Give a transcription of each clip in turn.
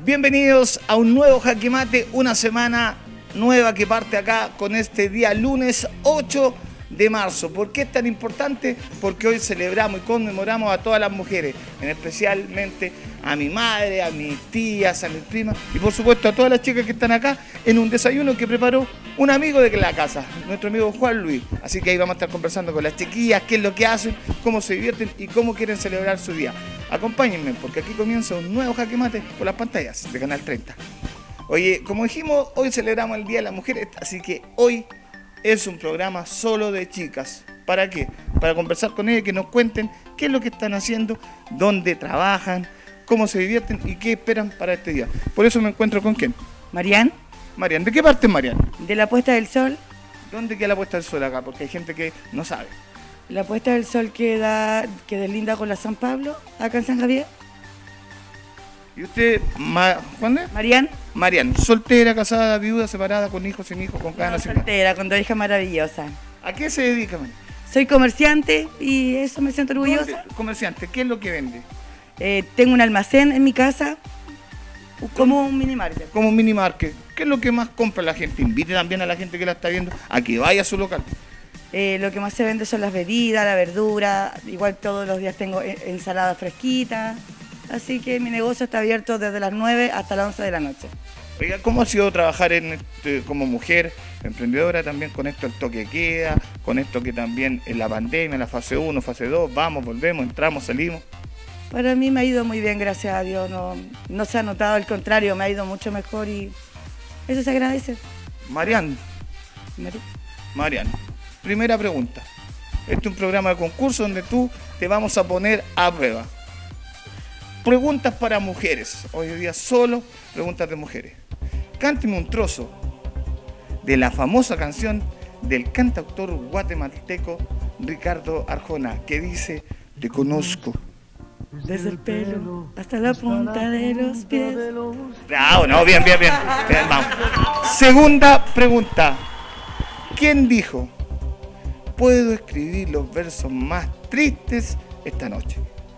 Bienvenidos a un nuevo Jaque Mate, una semana nueva que parte acá con este día lunes 8 de marzo. ¿Por qué es tan importante? Porque hoy celebramos y conmemoramos a todas las mujeres, especialmente a mi madre, a mis tías, a mis primas y por supuesto a todas las chicas que están acá en un desayuno que preparó un amigo de la casa, nuestro amigo Juan Luis. Así que ahí vamos a estar conversando con las chiquillas, qué es lo que hacen, cómo se divierten y cómo quieren celebrar su día. Acompáñenme porque aquí comienza un nuevo Jaque Mate por las pantallas de Canal 30. Oye, como dijimos, hoy celebramos el Día de las Mujeres, así que hoy es un programa solo de chicas. ¿Para qué? Para conversar con ellas, que nos cuenten qué es lo que están haciendo, dónde trabajan, cómo se divierten y qué esperan para este día. Por eso me encuentro con ¿quién? Marian. Marian, ¿de qué parte es Marian? De la Puesta del Sol. ¿Dónde queda la Puesta del Sol acá? Porque hay gente que no sabe. La Puesta del Sol que deslinda con la San Pablo, acá en San Javier. ¿Y usted, Juan? Marian. Marian, soltera, casada, viuda, separada, con hijos, sin hijos, con cada nacionalidad. Soltera, con 2 hijas maravillosas. ¿A qué se dedica, Marian? Soy comerciante y eso me siento orgullosa. Comerciante, ¿qué es lo que vende? Tengo un almacén en mi casa, como un mini market. Como un mini market. ¿Qué es lo que más compra la gente? Invite también a la gente que la está viendo a que vaya a su local. Lo que más se vende son las bebidas, la verdura. Igual todos los días tengo ensalada fresquita. Así que mi negocio está abierto desde las 9 hasta las 11 de la noche. Oiga, ¿cómo ha sido trabajar como mujer emprendedora también con esto el toque de queda, con esto que también en la pandemia, la fase 1, fase 2, vamos, volvemos, entramos, salimos? Para mí me ha ido muy bien, gracias a Dios. No se ha notado, al contrario, me ha ido mucho mejor y eso se agradece. Marian, primera pregunta. Este es un programa de concurso donde te vamos a poner a prueba. Preguntas para mujeres. Hoy día solo preguntas de mujeres. Cánteme un trozo de la famosa canción del cantautor guatemalteco Ricardo Arjona que dice: te conozco desde el pelo hasta la punta de los pies. Bravo, no, bien, vamos. Segunda pregunta. ¿Quién dijo: puedo escribir los versos más tristes esta noche?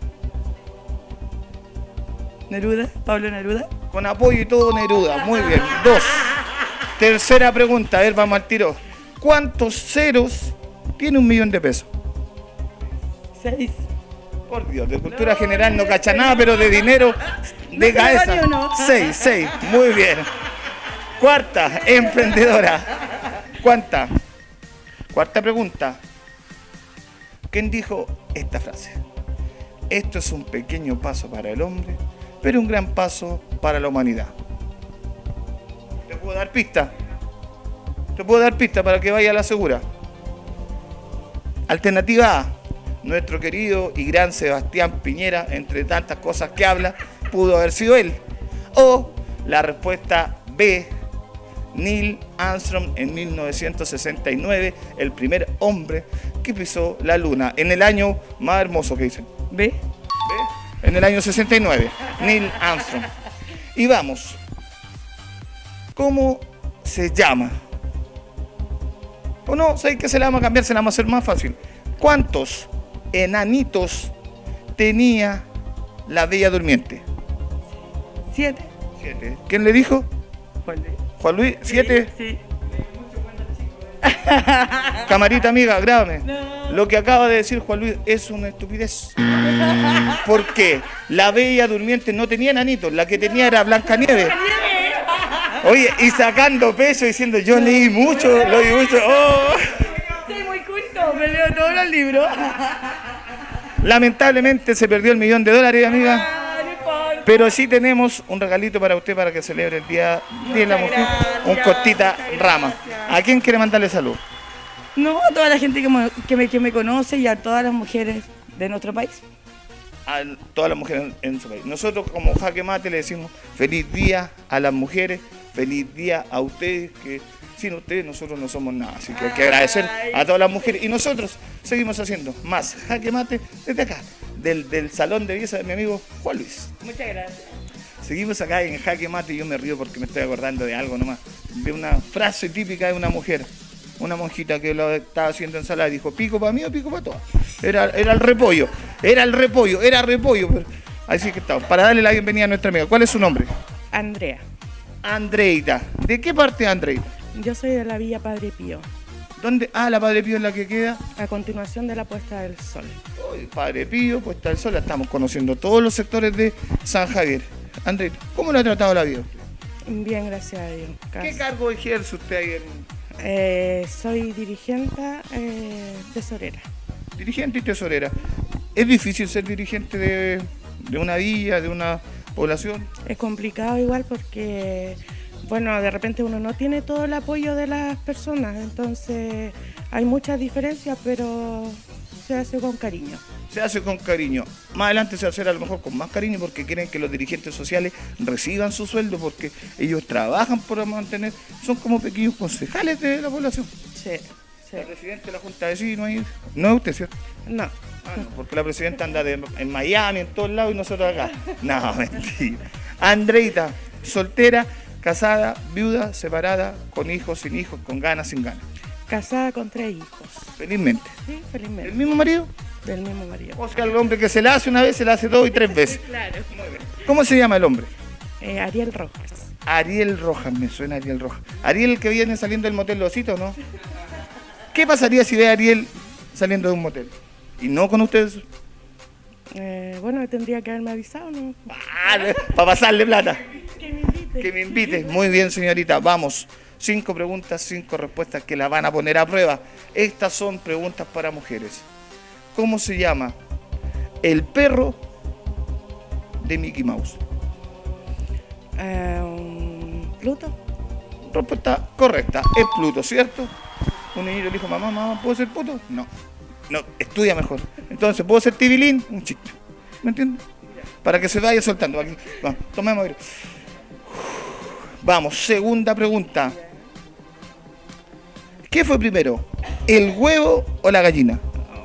Neruda, Pablo Neruda. Con apoyo y todo Neruda, muy bien. 2. Tercera pregunta, a ver, vamos al tiro. ¿Cuántos ceros tiene 1.000.000 de pesos? 6. Por Dios, de cultura general no cacha nada, pero de dinero, de cabeza. 6, muy bien. Cuarta, emprendedora. ¿Cuánta? Cuarta pregunta. ¿Quién dijo esta frase? Esto es un pequeño paso para el hombre, pero un gran paso para la humanidad. ¿Te puedo dar pista? ¿Te puedo dar pista para que vaya a la segura? Alternativa A, nuestro querido y gran Sebastián Piñera, entre tantas cosas que habla, pudo haber sido él. O la respuesta B, Neil Armstrong en 1969, el primer hombre que pisó la luna, en el año más hermoso que dicen. ¿B? En el año 69, Neil Armstrong. Y vamos, ¿cómo se llama? O no, ¿sabes qué se la vamos a cambiar? Se la vamos a hacer más fácil. ¿Cuántos enanitos tenía la Bella Durmiente? 7. 7. ¿Quién le dijo? Juan Luis. Juan Luis, 7. Sí. Camarita amiga, grábame. No. Lo que acaba de decir Juan Luis es una estupidez. Porque la Bella Durmiente no tenía enanitos, la que tenía era Blancanieves. Oye, y sacando peso diciendo yo leí mucho, lo leí mucho. Oh. Soy muy culto, me leo todos los libros. Lamentablemente se perdió el $1.000.000, amiga. Pero sí tenemos un regalito para usted para que celebre el Día de la Mujer. Un cortita rama. ¿A quién quiere mandarle salud? No, a toda la gente que me conoce y a todas las mujeres de nuestro país. A todas las mujeres en su país. Nosotros como Jaque Mate le decimos feliz día a las mujeres, feliz día a ustedes, que sin ustedes nosotros no somos nada. Así que hay que agradecer a todas las mujeres. Y nosotros seguimos haciendo más Jaque Mate desde acá, del salón de belleza de mi amigo Juan Luis. Muchas gracias. Seguimos acá en Jaque Mate y yo me río porque me estoy acordando de algo nomás, de una frase típica de una mujer, una monjita que lo estaba haciendo ensalada y dijo, ¿pico para mí o pico para todas? Era el repollo. Pero así que estamos, para darle la bienvenida a nuestra amiga. ¿Cuál es su nombre? Andrea. Andreita. ¿De qué parte, Andreita? Yo soy de la Villa Padre Pío, ¿Dónde? Ah, la Padre Pío es la que queda. a continuación de la puesta del sol. Hoy, Padre Pío, Puesta del Sol, la estamos conociendo todos los sectores de San Javier. Andreita, ¿cómo le ha tratado la vida? Bien, gracias a Dios. ¿Qué cargo ejerce usted ahí Soy dirigente tesorera. dirigente y tesorera? ¿Es difícil ser dirigente de una villa, de una población? Es complicado igual porque, bueno, de repente uno no tiene todo el apoyo de las personas, entonces hay muchas diferencias, pero se hace con cariño. Se hace con cariño. Más adelante se va a hacer a lo mejor con más cariño porque quieren que los dirigentes sociales reciban su sueldo porque ellos trabajan por mantener, son como pequeños concejales de la población. Sí, sí. La presidenta de la Junta de Vecinos ahí, no es usted, ¿cierto? No. Ah, no, porque la presidenta anda en Miami, en todos lados y nosotros acá. No, mentira. Andreita, soltera, casada, viuda, separada, con hijos, sin hijos, con ganas, sin ganas. Casada con 3 hijos. Felizmente. Sí, felizmente. ¿El mismo marido? Del mismo marido. O sea, el hombre que se la hace una vez, se la hace 2 y 3 veces. Claro. ¿Cómo se llama el hombre? Ariel Rojas. Ariel Rojas, me suena Ariel Rojas. Ariel, el que viene saliendo del motel Losito, ¿no? ¿Qué pasaría si ve a Ariel saliendo de un motel? ¿Y no con ustedes? Bueno, tendría que haberme avisado, ¿no? Para pasarle plata. Que me invite. Que me invite. Muy bien, señorita. Vamos. 5 preguntas, 5 respuestas que la van a poner a prueba. Estas son preguntas para mujeres. ¿Cómo se llama el perro de Mickey Mouse? Pluto. Respuesta correcta. Es Pluto, ¿cierto? Un niño le dijo, mamá, ¿puedo ser Pluto? No. No, estudia mejor. Entonces, ¿puedo ser Tibilín? Un chiste. ¿Me entiendes? Para que se vaya soltando. Aquí. Vamos, tomemos aire. Vamos, segunda pregunta. ¿Qué fue primero? ¿El huevo o la gallina?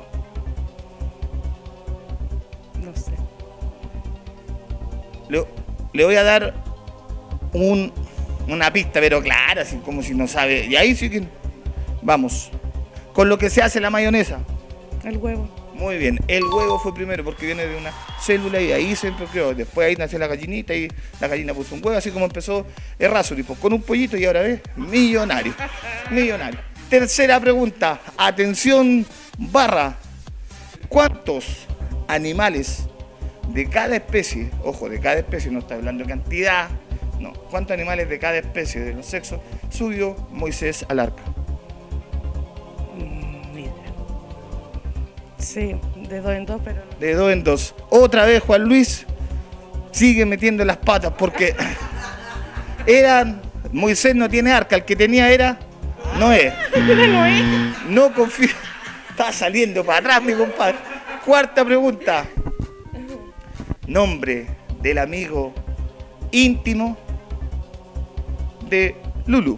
No sé. Le voy a dar una pista, pero clara, así como si no sabe. Y ahí sí que... Vamos. Con lo que se hace la mayonesa. El huevo. Muy bien. El huevo fue primero porque viene de una célula y ahí se creó. Después ahí nació la gallinita y la gallina puso un huevo, así como empezó Errázuriz, pues, con un pollito y ahora ves, millonario. Millonario. Tercera pregunta. Atención, barra. ¿Cuántos animales de cada especie, ojo, de cada especie, no está hablando de cantidad, no, cuántos animales de cada especie de los sexos subió Moisés al arca? Ni idea. Sí, de 2 en 2, pero no. De 2 en 2. Otra vez Juan Luis sigue metiendo las patas porque Moisés no tiene arca, el que tenía era Noé. No confío. Está saliendo para atrás, mi compadre. Cuarta pregunta. Nombre del amigo íntimo de Lulú.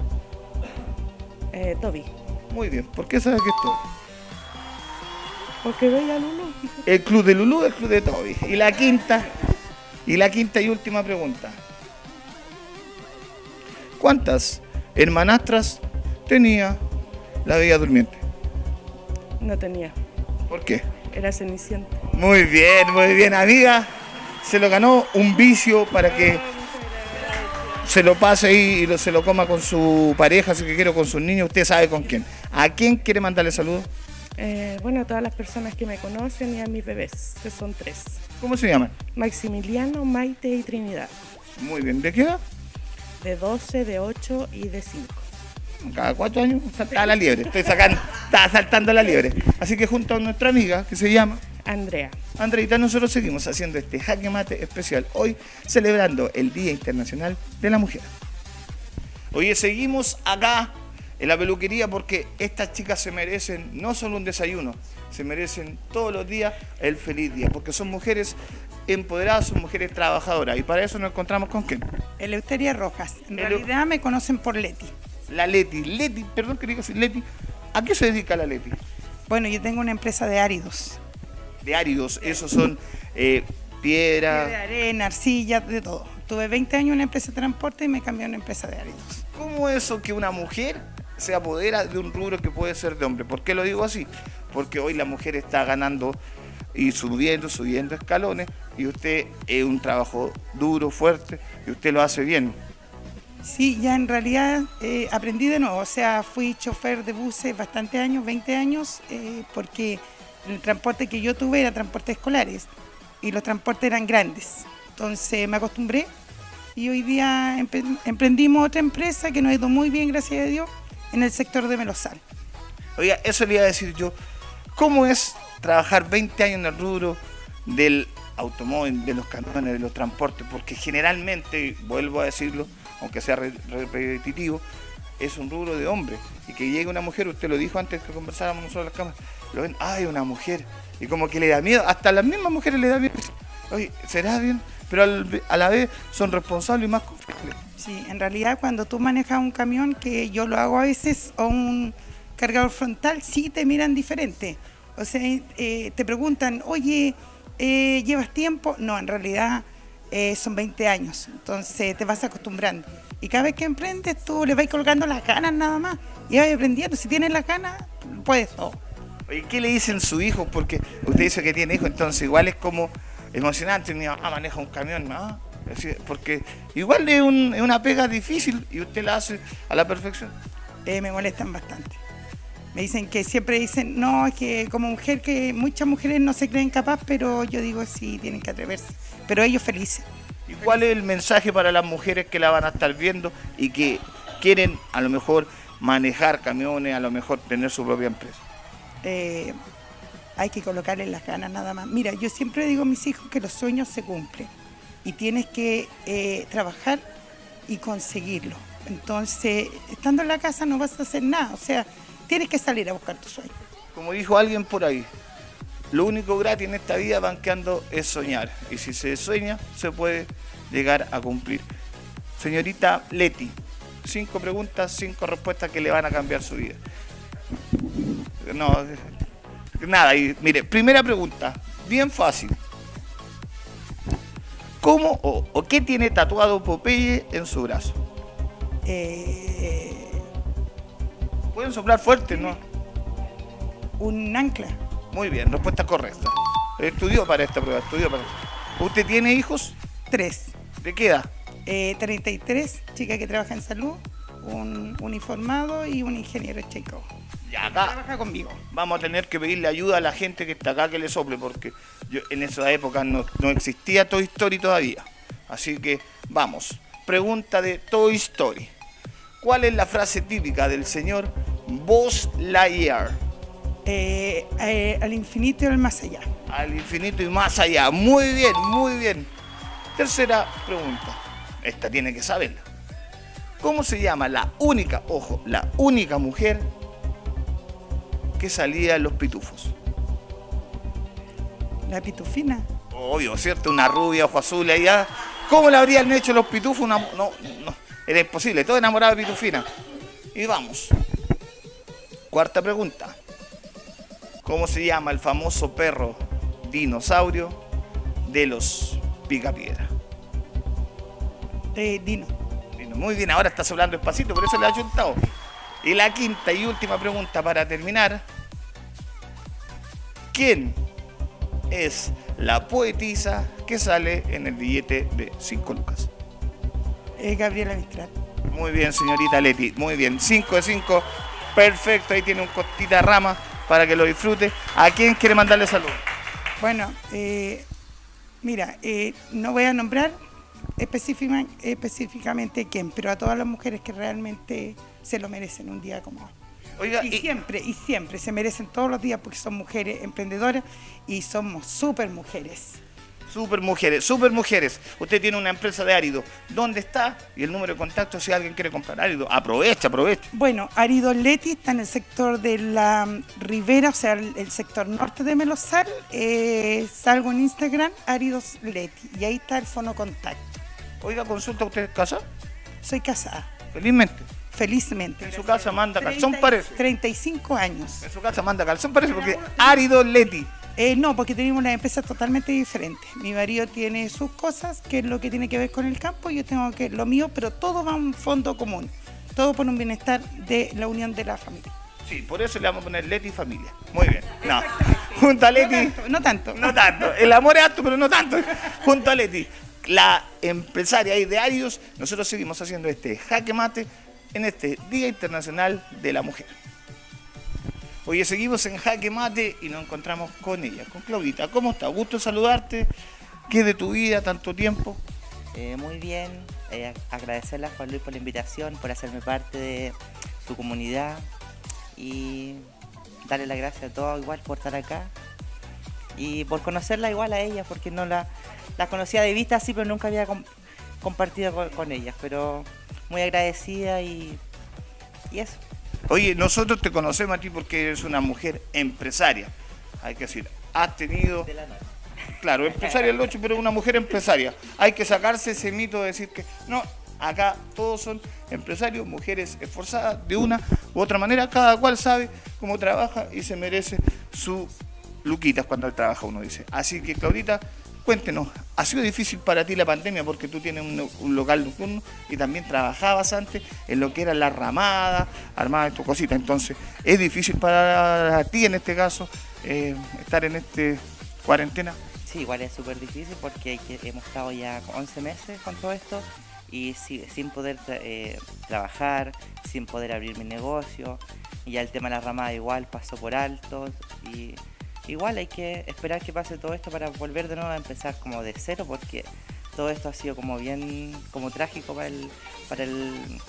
Toby. Muy bien. ¿Por qué sabes que es Toby? Porque veía a Lulu. El club de Lulú, el club de Toby. Y la quinta y última pregunta. ¿Cuántas hermanastras tenía la Bella Durmiente? No tenía. ¿Por qué? Era Cenicienta. Muy bien, amiga. Se lo ganó un vicio para que se lo pase ahí y se lo coma con su pareja, si que quiere, con sus niños. Usted sabe con quién. ¿A quién quiere mandarle saludos? Bueno, a todas las personas que me conocen y a mis bebés, que son 3. ¿Cómo se llaman? Maximiliano, Maite y Trinidad. Muy bien. ¿De qué edad? De 12, de 8 y de 5. Cada 4 años saltaba la liebre. Estaba saltando la liebre. Así que junto a nuestra amiga, que se llama Andrea. Andreita, nosotros seguimos haciendo este jaque mate especial. Hoy celebrando el Día Internacional de la Mujer. Oye, seguimos acá en la peluquería porque estas chicas se merecen no solo un desayuno, se merecen todos los días el feliz día, porque son mujeres empoderadas, son mujeres trabajadoras. Y para eso nos encontramos con ¿quién? Eleuteria Rojas. En realidad me conocen por Leti. La Leti. Leti, perdón que diga así, Leti. ¿A qué se dedica la Leti? Bueno, yo tengo una empresa de áridos. De áridos, esos son piedra. De arena, arcilla, de todo. Tuve 20 años en una empresa de transporte y me cambié a una empresa de áridos. ¿Cómo eso que una mujer se apodera de un rubro que puede ser de hombre? ¿Por qué lo digo así? Porque hoy la mujer está ganando y subiendo escalones, y usted es un trabajo duro, fuerte, y usted lo hace bien. Sí, ya en realidad aprendí de nuevo, o sea, fui chofer de buses bastantes años, 20 años, porque el transporte que yo tuve era transporte escolares y los transportes eran grandes. Entonces me acostumbré y hoy día emprendimos otra empresa que nos ha ido muy bien, gracias a Dios, en el sector de Melosal. Oiga, eso le iba a decir yo, ¿cómo es trabajar 20 años en el rubro del automóvil, de los camiones, de los transportes? Porque generalmente, vuelvo a decirlo, aunque sea repetitivo, es un rubro de hombres. Y que llegue una mujer, usted lo dijo antes que conversáramos nosotros en las cámaras, lo ven, ¡ay, una mujer! Y como que le da miedo, hasta a las mismas mujeres le da miedo. Oye, ¿será bien? Pero a la vez son responsables y más confiables. Sí, en realidad cuando tú manejas un camión, que yo lo hago a veces, o un cargador frontal, sí te miran diferente. O sea, te preguntan, oye, ¿llevas tiempo? No, en realidad son 20 años, entonces te vas acostumbrando. Y cada vez que emprendes, tú le vas colgando las ganas nada más, y vas aprendiendo. Si tienes las ganas, puedes todo. Oye, ¿qué le dicen sus hijos? Porque usted dice que tiene hijos, entonces igual es como emocionante. Mi mamá maneja un camión, ¿no? Porque igual es una pega difícil y usted la hace a la perfección. Me molestan bastante. Me dicen que siempre dicen, no, es que como mujer, que muchas mujeres no se creen capaz, pero yo digo sí, tienen que atreverse. Pero ellos felices. ¿Y cuál es el mensaje para las mujeres que la van a estar viendo y que quieren a lo mejor manejar camiones, a lo mejor tener su propia empresa? Hay que colocarle las ganas nada más. Mira, yo siempre digo a mis hijos que los sueños se cumplen y tienes que trabajar y conseguirlo. Entonces, estando en la casa no vas a hacer nada, o sea, tienes que salir a buscar tu sueño. Como dijo alguien por ahí, lo único gratis en esta vida banqueando es soñar. Y si se sueña, se puede llegar a cumplir. Señorita Leti, 5 preguntas, 5 respuestas que le van a cambiar su vida. No, nada, y mire, primera pregunta, bien fácil. ¿Cómo o qué tiene tatuado Popeye en su brazo? Pueden soplar fuerte, ¿no? Un ancla. Muy bien, respuesta correcta. Estudió para esta prueba, ¿Usted tiene hijos? 3. ¿De qué edad? 33, chica que trabaja en salud, un uniformado y un ingeniero checo. Ya acá Trabaja conmigo. vamos a tener que pedirle ayuda a la gente que está acá que le sople, porque yo en esa época no existía Toy Story todavía. Así que vamos. Pregunta de Toy Story. ¿Cuál es la frase típica del señor Buzz Lightyear? Al infinito y al más allá. Al infinito y más allá. Muy bien, muy bien. Tercera pregunta. Esta tiene que saberla. ¿Cómo se llama la única mujer que salía en Los Pitufos? La pitufina. Obvio, ¿cierto? Una rubia, ojo azul allá. ¿Cómo le habrían hecho Los Pitufos? No, era imposible. Todo enamorado de Pitufina. Y vamos. Cuarta pregunta. ¿Cómo se llama el famoso perro dinosaurio de los Picapiedra? Dino. Muy bien, ahora estás hablando despacito, por eso le ha ayuntado. Y la quinta y última pregunta para terminar. ¿Quién es la poetisa que sale en el billete de 5 lucas? Gabriela Mistral. Muy bien, señorita Leti, muy bien. 5 de 5, perfecto, ahí tiene un costita rama para que lo disfrute. ¿A quién quiere mandarle saludos? Bueno, mira, no voy a nombrar específicamente quién, pero a todas las mujeres que realmente se lo merecen un día como hoy. Oiga, Y siempre se merecen todos los días, porque son mujeres emprendedoras y somos súper mujeres. Súper mujeres. Usted tiene una empresa de árido. ¿Dónde está? Y el número de contacto si alguien quiere comprar árido. Aprovecha. Bueno, Árido Leti está en el sector de la Ribera, o sea, el sector norte de Melosal. Salgo en Instagram, Áridos Leti, y ahí está el fono contacto. Oiga, consulta, ¿usted es casada? Soy casada, Felizmente. felizmente. En su casa manda calzón, parece. 35 años. En su casa manda calzón, parece, porque árido Leti. No, porque tenemos una empresa totalmente diferente. Mi marido tiene sus cosas, que es lo que tiene que ver con el campo, y yo tengo que lo mío, pero todo va a un fondo común. Todo por un bienestar de la unión de la familia. Sí, por eso le vamos a poner Leti Familia. Muy bien. No. Junto a Leti. No tanto. No tanto. El amor es alto, pero no tanto. Junto a Leti, la empresaria y de Arios, nosotros seguimos haciendo este jaque mate en este Día Internacional de la Mujer. Oye, seguimos en jaque mate y nos encontramos con ella, con Claudita. ¿Cómo está? Gusto saludarte. ¿Qué es de tu vida tanto tiempo? Muy bien, agradecerle a Juan Luis por la invitación, por hacerme parte de su comunidad y darle las gracias a todos igual por estar acá y por conocerla igual a ella, porque no la conocía de vista así, pero nunca había compartido con ella, pero muy agradecida y eso. Oye, nosotros te conocemos a ti porque eres una mujer empresaria, hay que decir, has tenido... De la noche. Claro, empresaria el 8, pero una mujer empresaria. Hay que sacarse ese mito de decir que no, acá todos son empresarios, mujeres esforzadas de una u otra manera, cada cual sabe cómo trabaja y se merece su luquitas cuando trabaja, uno dice. Así que, Claudita, cuéntenos, ¿ha sido difícil para ti la pandemia porque tú tienes un local nocturno y también trabajabas antes en lo que era la ramada, armada tu cosita? Entonces, ¿es difícil para ti en este caso estar en este cuarentena? Sí, igual es súper difícil porque hemos estado ya 11 meses con todo esto y sin poder trabajar, sin poder abrir mi negocio, y ya el tema de la ramada igual pasó por alto y igual hay que esperar que pase todo esto para volver de nuevo a empezar como de cero, porque todo esto ha sido como bien trágico para el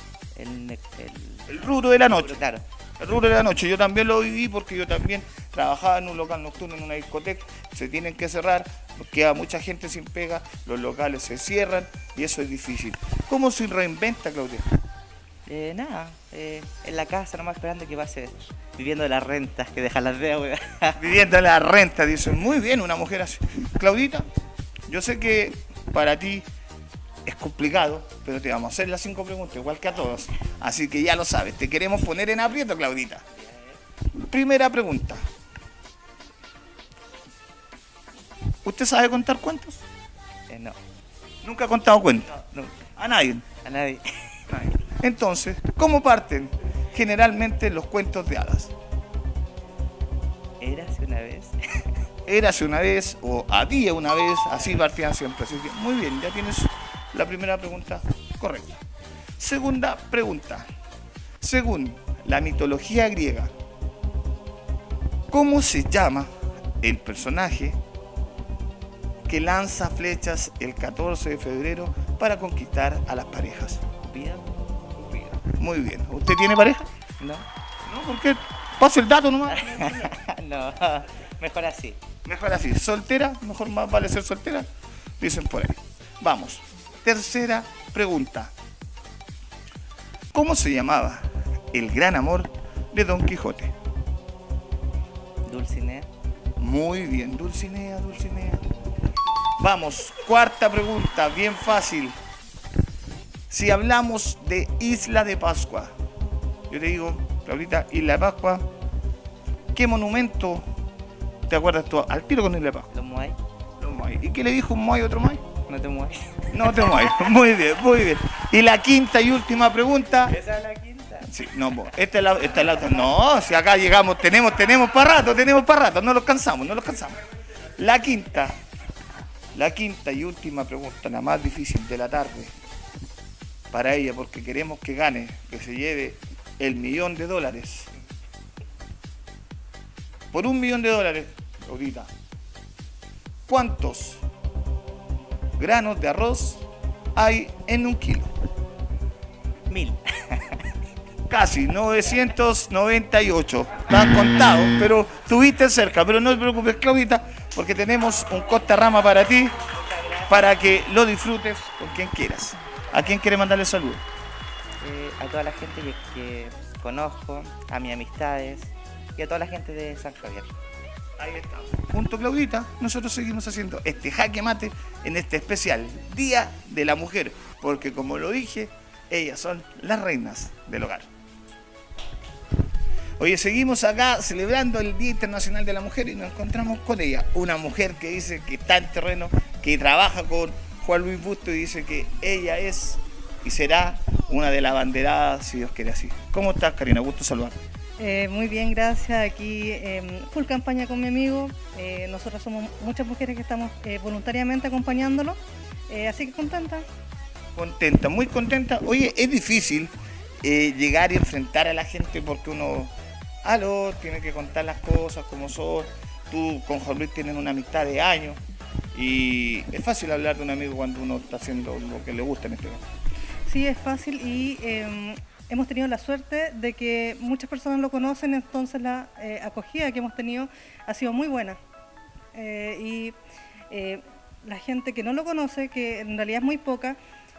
rubro de la noche. Claro. El rubro de la noche, yo también lo viví porque yo también trabajaba en un local nocturno, en una discoteca, se tienen que cerrar, queda mucha gente sin pega, los locales se cierran y eso es difícil. ¿Cómo se reinventa, Claudia? Nada, en la casa nomás esperando que pase, viviendo de las rentas, que dejan las deudas. Viviendo de la renta, dicen, muy bien, una mujer así. Claudita, yo sé que para ti es complicado, pero te vamos a hacer las 5 preguntas, igual que a todos. Así que ya lo sabes, te queremos poner en aprieto, Claudita. Primera pregunta. ¿Usted sabe contar cuentos? No. ¿Nunca ha contado cuentos? No, ¿A nadie? a nadie. Entonces, ¿cómo parten generalmente los cuentos de hadas? Érase una vez. Érase una vez o había una vez, así partían siempre. Así que, muy bien, ya tienes la primera pregunta correcta. Segunda pregunta. Según la mitología griega, ¿cómo se llama el personaje que lanza flechas el 14 de febrero para conquistar a las parejas? ¿Vida? Muy bien. ¿Usted tiene pareja? No. No, ¿por qué? Pase el dato nomás. No, mejor así. Mejor así. ¿Soltera? Mejor más vale ser soltera. Dicen por ahí. Vamos. Tercera pregunta. ¿Cómo se llamaba el gran amor de Don Quijote? Dulcinea. Muy bien, Dulcinea, Dulcinea. Vamos, cuarta pregunta, bien fácil. Si hablamos de Isla de Pascua, yo te digo, Claudita, Isla de Pascua, ¿qué monumento te acuerdas tú al tiro con Isla de Pascua? Los Moai. Los Moai. ¿Y qué le dijo un Moai a otro Moai? No te mueves. No te Moai. Muy bien, muy bien. Y la quinta y última pregunta. ¿Esa es la quinta? Sí, no, esta es la otra. No, si acá llegamos, tenemos para rato, no los cansamos. La quinta y última pregunta, la más difícil de la tarde, para ella, porque queremos que gane, que se lleve el $1.000.000. Por $1.000.000, ahorita, ¿cuántos granos de arroz hay en 1 kilo? 1000. Casi, 998. Están contados, pero estuviste cerca. Pero no te preocupes, Claudita, porque tenemos un Costa Rama para ti, para que lo disfrutes con quien quieras. ¿A quién quiere mandarle saludos? A toda la gente que conozco, a mis amistades y a toda la gente de San Javier. Ahí está. Junto a Claudita, nosotros seguimos haciendo este jaque mate en este especial Día de la Mujer, porque como lo dije, ellas son las reinas del hogar. Oye, seguimos acá celebrando el Día Internacional de la Mujer y nos encontramos con ella, una mujer que dice que está en terreno, que trabaja con Juan Luis Busto y dice que ella es y será una de las banderadas, si Dios quiere así. ¿Cómo estás, Karina? Gusto saludarte. Muy bien, gracias. Aquí full campaña con mi amigo. Nosotros somos muchas mujeres que estamos voluntariamente acompañándolo. Así que contenta. Contenta, muy contenta. Oye, es difícil llegar y enfrentar a la gente porque uno, tiene que contar las cosas como son. Tú con Juan Luis tienen una amistad de años y es fácil hablar de un amigo cuando uno está haciendo lo que le gusta en este caso. Sí, es fácil y hemos tenido la suerte de que muchas personas lo conocen, entonces la acogida que hemos tenido ha sido muy buena. Y la gente que no lo conoce, que en realidad es muy poca,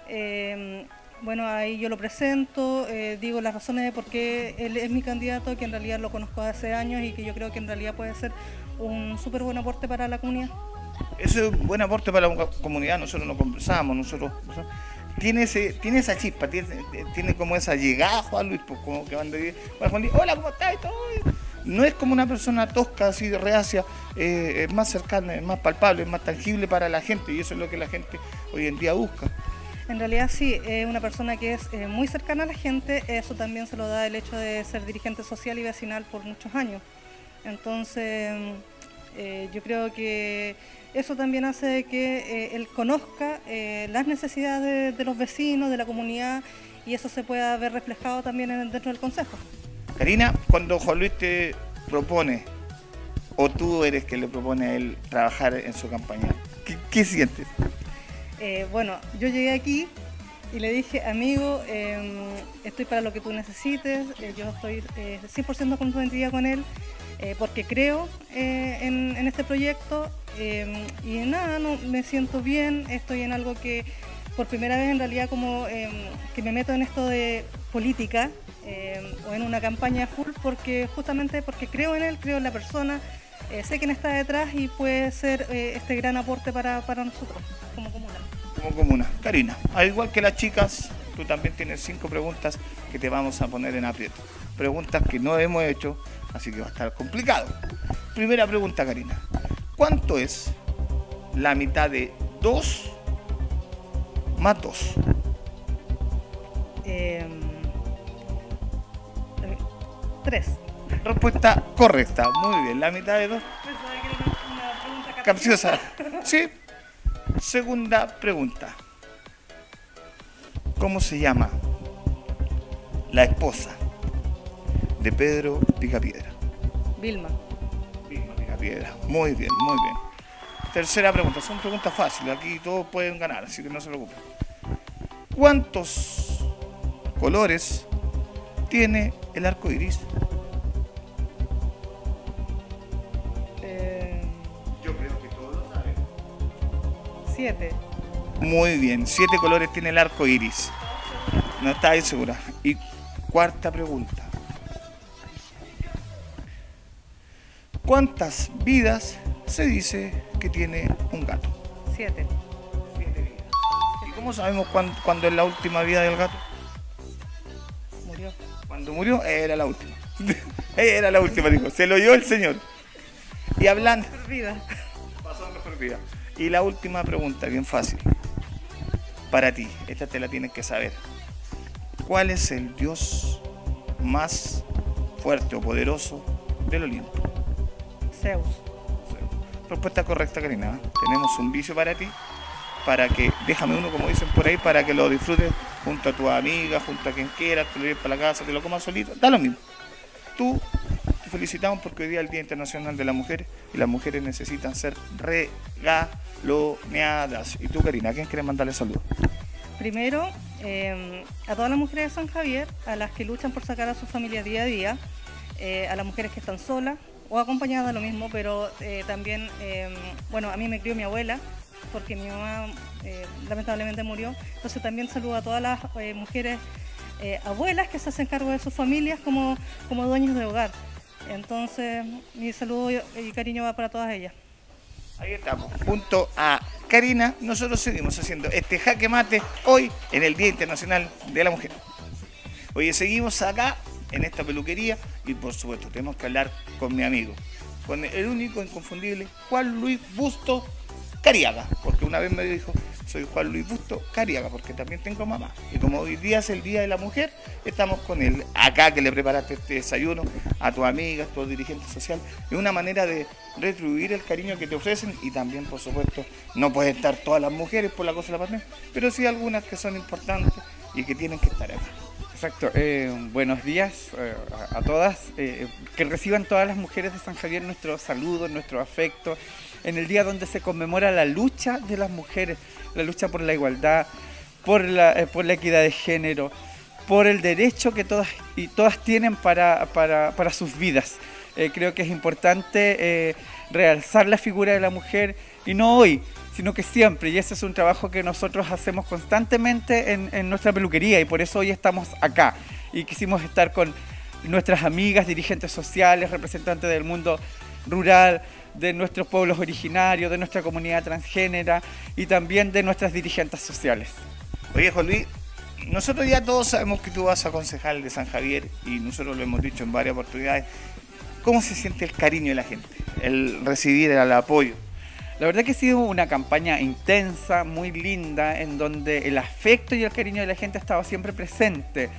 bueno, ahí yo lo presento, digo las razones de por qué él es mi candidato, que en realidad lo conozco hace años y que yo creo que en realidad puede ser un súper buen aporte para la comunidad. Eso es un buen aporte para la comunidad, nosotros lo conversamos, tiene esa chispa, tiene como esa llegada Juan Luis, pues, como que van de Juan Luis, hola, ¿cómo estás? No es como una persona tosca, así de reacia, es más cercana, es más palpable, es más tangible para la gente y eso es lo que la gente hoy en día busca. En realidad sí, es una persona que es muy cercana a la gente, eso también se lo da el hecho de ser dirigente social y vecinal por muchos años. Entonces, yo creo que eso también hace que él conozca las necesidades de los vecinos, de la comunidad, y eso se pueda ver reflejado también dentro del consejo. Karina, cuando Juan Luis te propone, o tú eres quien le propone a él trabajar en su campaña, ¿qué sientes? Bueno, yo llegué aquí y le dije, amigo, estoy para lo que tú necesites, yo estoy 100% comprometida con él, porque creo en este proyecto y nada, no, me siento bien, estoy en algo que por primera vez en realidad como que me meto en esto de política o en una campaña full justamente porque creo en él, creo en la persona, sé quién está detrás y puede ser este gran aporte para nosotros como comuna. Como comuna. Karina, al igual que las chicas, tú también tienes 5 preguntas que te vamos a poner en aprieto. Preguntas que no hemos hecho, así que va a estar complicado. Primera pregunta, Karina. ¿Cuánto es la mitad de 2 más 2? 3. Respuesta correcta. Muy bien. La mitad de 2. Pensaba que era una pregunta Capciosa. Sí. Segunda pregunta. ¿Cómo se llama la esposa de Pedro Picapiedra? Vilma. Vilma Picapiedra. Muy bien, muy bien. Tercera pregunta. Son preguntas fáciles. Aquí todos pueden ganar, así que no se preocupen. ¿Cuántos colores tiene el arco iris? Yo creo que todos lo saben. 7. Muy bien, 7 colores tiene el arco iris. No estáis segura. Y cuarta pregunta. ¿Cuántas vidas se dice que tiene un gato? 7. 7 vidas. ¿Y cómo sabemos cuándo es la última vida del gato? Murió. Cuando murió, era la última. Era la última, dijo. Se lo dio el señor. Y hablando... Pasó a mejor vida. Y la última pregunta, bien fácil. Para ti, esta te la tienes que saber. ¿Cuál es el dios más fuerte o poderoso del Olimpo? Zeus. Respuesta correcta, Karina. Tenemos un vicio para ti, para que, déjame uno como dicen por ahí, para que lo disfrutes junto a tu amiga, junto a quien quieras, te lo lleves para la casa, te lo comas solito, da lo mismo. Tú, te felicitamos porque hoy día es el Día Internacional de la Mujer y las mujeres necesitan ser regaloneadas. Y tú, Karina, ¿a quién quieres mandarle saludos? Primero, a todas las mujeres de San Javier, a las que luchan por sacar a su familia día a día, a las mujeres que están solas o acompañadas, lo mismo, pero también, bueno, a mí me crió mi abuela, porque mi mamá lamentablemente murió, entonces también saludo a todas las mujeres abuelas que se hacen cargo de sus familias como dueños de hogar. Entonces, mi saludo y cariño va para todas ellas. Ahí estamos, junto a Karina, nosotros seguimos haciendo este jaque mate hoy en el Día Internacional de la Mujer. Oye, seguimos acá en esta peluquería y por supuesto tenemos que hablar con mi amigo, con el único inconfundible Juan Luis Busto Cariaga, porque una vez me dijo, soy Juan Luis Busto Cariaga, porque también tengo mamá. Y como hoy día es el Día de la Mujer, estamos con él acá, que le preparaste este desayuno a tus amigas, tus dirigentes sociales. Es una manera de retribuir el cariño que te ofrecen y también, por supuesto, no pueden estar todas las mujeres por la cosa de la pandemia, pero sí algunas que son importantes y que tienen que estar acá. Exacto, buenos días a todas, que reciban todas las mujeres de San Javier nuestro saludo, nuestro afecto, en el día donde se conmemora la lucha de las mujeres, la lucha por la igualdad, por la equidad de género, por el derecho que todas y todas tienen para sus vidas. Creo que es importante realzar la figura de la mujer, y no hoy, sino que siempre, y ese es un trabajo que nosotros hacemos constantemente en nuestra peluquería, y por eso hoy estamos acá, y quisimos estar con nuestras amigas, dirigentes sociales, representantes del mundo rural, de nuestros pueblos originarios, de nuestra comunidad transgénera y también de nuestras dirigentes sociales. Oye, Juan Luis, nosotros ya todos sabemos que tú vas a concejal de San Javier, y nosotros lo hemos dicho en varias oportunidades. ¿Cómo se siente el cariño de la gente, el recibir el apoyo? La verdad que ha sido una campaña intensa, muy linda, en donde el afecto y el cariño de la gente ha estado siempre presente.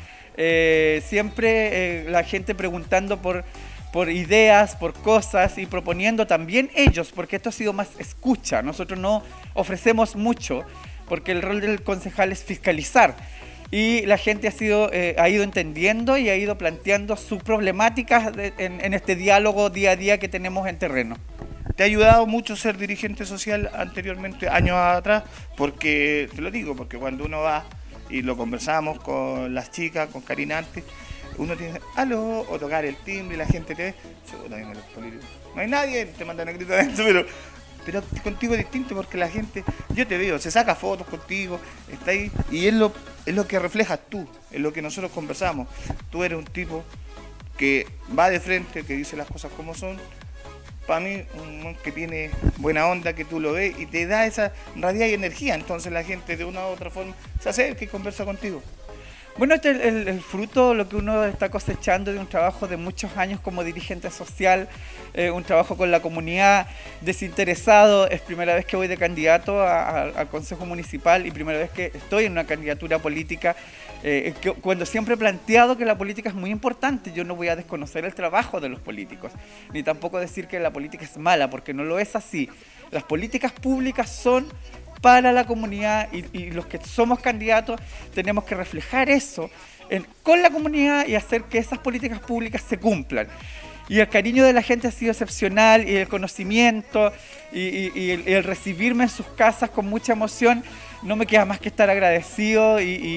Siempre la gente preguntando por ideas, por cosas, y proponiendo también ellos, porque esto ha sido más escucha. Nosotros no ofrecemos mucho, porque el rol del concejal es fiscalizar. Y la gente ha ido entendiendo y ha ido planteando sus problemáticas en este diálogo día a día que tenemos en terreno. ¿Te ha ayudado mucho ser dirigente social anteriormente, años atrás? Porque, te lo digo, porque cuando uno va y lo conversamos con las chicas, con Karina antes, uno tiene aló, o tocar el timbre y la gente te ve, no hay nadie, te mandan a gritar adentro, pero contigo es distinto, porque la gente, yo te veo, se saca fotos contigo, está ahí, y es lo que reflejas tú, es lo que nosotros conversamos. Tú eres un tipo que va de frente, que dice las cosas como son. Para mí, un que tiene buena onda, que tú lo ves y te da esa radia y energía, entonces la gente de una u otra forma se acerca y conversa contigo. Bueno, este es el fruto, lo que uno está cosechando de un trabajo de muchos años como dirigente social, un trabajo con la comunidad, desinteresado. Es primera vez que voy de candidato al Consejo Municipal y primera vez que estoy en una candidatura política, cuando siempre he planteado que la política es muy importante. Yo no voy a desconocer el trabajo de los políticos, ni tampoco decir que la política es mala, porque no lo es así. Las políticas públicas son para la comunidad, y los que somos candidatos tenemos que reflejar eso con la comunidad y hacer que esas políticas públicas se cumplan. Y el cariño de la gente ha sido excepcional, y el conocimiento y el recibirme en sus casas con mucha emoción. No me queda más que estar agradecido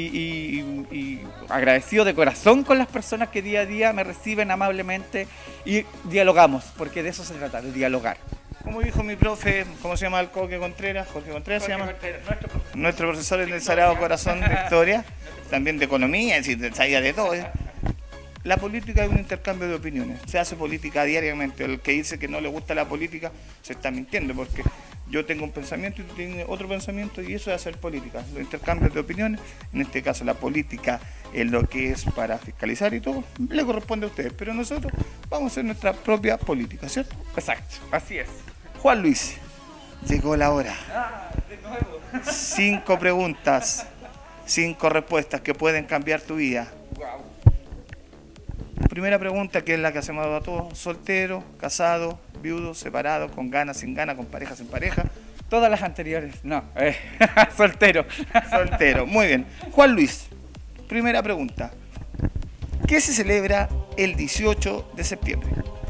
y agradecido de corazón con las personas que día a día me reciben amablemente y dialogamos, porque de eso se trata, de dialogar. Como dijo mi profe, ¿cómo se llama el Coque Contreras? Jorge Contreras se llama. Nuestro profesor en el Sagrado Corazón de Historia, también de Economía, es decir, sabía de todo. La política es un intercambio de opiniones, se hace política diariamente. El que dice que no le gusta la política se está mintiendo, porque yo tengo un pensamiento y tú tienes otro pensamiento, y eso es hacer política, los intercambios de opiniones. En este caso la política es lo que es para fiscalizar y todo, le corresponde a ustedes, pero nosotros vamos a hacer nuestra propia política, ¿cierto? Exacto, así es. Juan Luis, llegó la hora. De nuevo. 5 preguntas, 5 respuestas que pueden cambiar tu vida. Wow. Primera pregunta, que es la que hacemos a todos: soltero, casado, viudo, separado, con ganas, sin ganas, con pareja, sin pareja. Todas las anteriores, no. Soltero. Soltero, muy bien. Juan Luis, primera pregunta. ¿Qué se celebra el 18 de septiembre?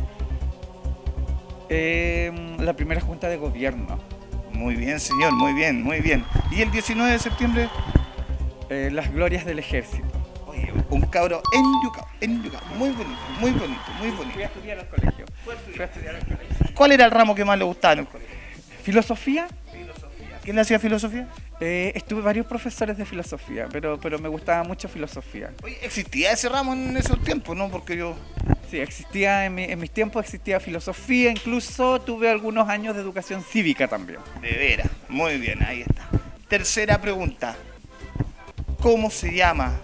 La primera junta de gobierno. Muy bien, señor, muy bien, muy bien. ¿Y el 19 de septiembre? Las glorias del ejército. Oye, un cabro en Yucao. Muy bonito, muy bonito, muy bonito. Fui a estudiar al colegio. ¿Cuál era el ramo que más le gustaba en el colegio? ¿Filosofía? ¿Quién le hacía filosofía? Estuve varios profesores de filosofía, pero me gustaba mucho filosofía. Oye, ¿existía ese ramo en esos tiempos, no? Porque yo... Sí, existía, en mis tiempos existía filosofía, incluso tuve algunos años de educación cívica también. De veras, muy bien, ahí está. Tercera pregunta. ¿Cómo se llama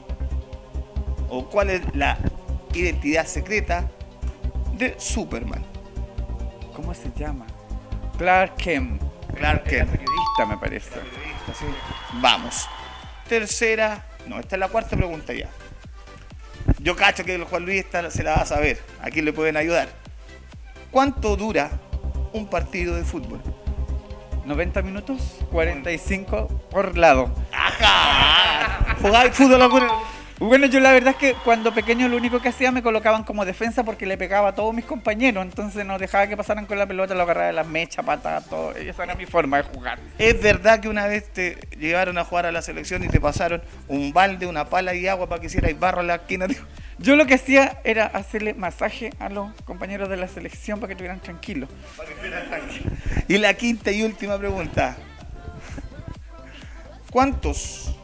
o cuál es la identidad secreta de Superman? ¿Cómo se llama? Clark Kent. Clark Kent. Era periodista, me parece. pregunta, ¿sí? Vamos. Tercera, no, esta es la cuarta pregunta ya. Yo cacho que el Juan Luis se la va a saber. Aquí le pueden ayudar. ¿Cuánto dura un partido de fútbol? 90 minutos, 45 por lado. ¡Ajá! ¿Jugáis fútbol alguna? Bueno, yo la verdad es que cuando pequeño lo único que hacía me colocaban como defensa porque le pegaba a todos mis compañeros, entonces no dejaba que pasaran con la pelota, lo agarraba de las mechas, patadas, todo. Esa era mi forma de jugar. ¿Es verdad que una vez te llevaron a jugar a la selección y te pasaron un balde, una pala y agua para que hicierais barro en la esquina? Yo lo que hacía era hacerle masaje a los compañeros de la selección para que estuvieran tranquilos. Y la quinta y última pregunta. ¿Cuántos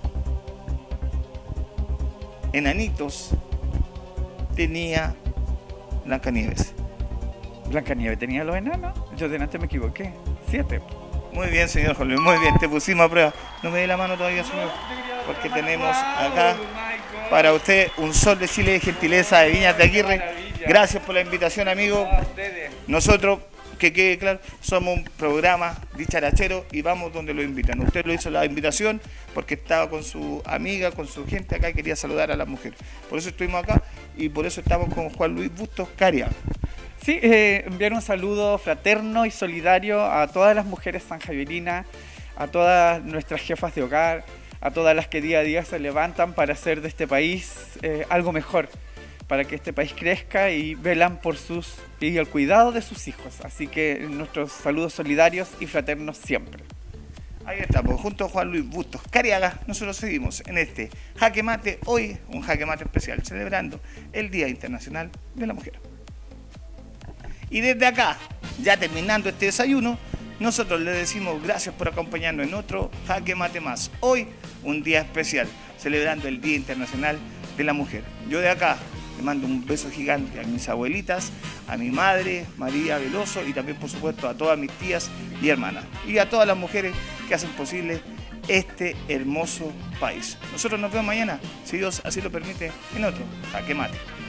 enanitos tenía Blancanieves? Blancanieves tenía los enanos. Yo delante me equivoqué. 7. Muy bien, señor Juan Luis, muy bien, te pusimos a prueba. No me dé la mano todavía, señor, porque tenemos acá para usted un sol de Chile de gentileza de Viñas de Aguirre. Gracias por la invitación, amigo. Nosotros, que quede claro, somos un programa dicharachero y vamos donde lo invitan. Usted lo hizo la invitación porque estaba con su amiga, con su gente acá y quería saludar a las mujeres. Por eso estuvimos acá y por eso estamos con Juan Luis Bustos Cariaga. Sí, enviar un saludo fraterno y solidario a todas las mujeres sanjaverinas, a todas nuestras jefas de hogar, a todas las que día a día se levantan para hacer de este país algo mejor, para que este país crezca y velan por y el cuidado de sus hijos. Así que nuestros saludos solidarios y fraternos siempre. Ahí estamos, junto a Juan Luis Bustos Cariaga, nosotros seguimos en este Jaque Mate, hoy un Jaque Mate especial, celebrando el Día Internacional de la Mujer. Y desde acá, ya terminando este desayuno, nosotros le decimos gracias por acompañarnos en otro Jaque Mate más. Hoy, un día especial, celebrando el Día Internacional de la Mujer. Yo de acá le mando un beso gigante a mis abuelitas, a mi madre, María Veloso, y también, por supuesto, a todas mis tías y hermanas. Y a todas las mujeres que hacen posible este hermoso país. Nosotros nos vemos mañana, si Dios así lo permite, en otro Jaque Mate.